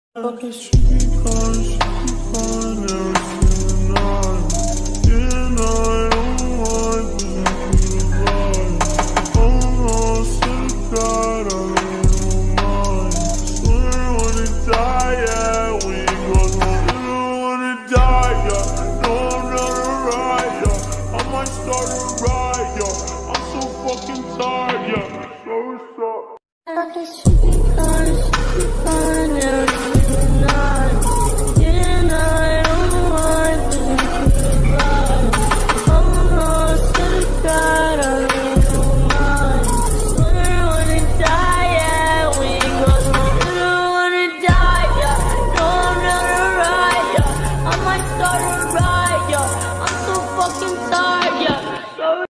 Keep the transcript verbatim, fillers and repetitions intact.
Okay, she be calling, she be calling every single night. Yeah, I don't like being alive. Oh no, sick God, I don't mind. Swear I wanna die, yeah, we ain't got no. I don't wanna die, yeah. No, I'm not alright, yeah. I might start a riot, yeah. I'm so fucking tired, yeah. So what's up? Okay, she be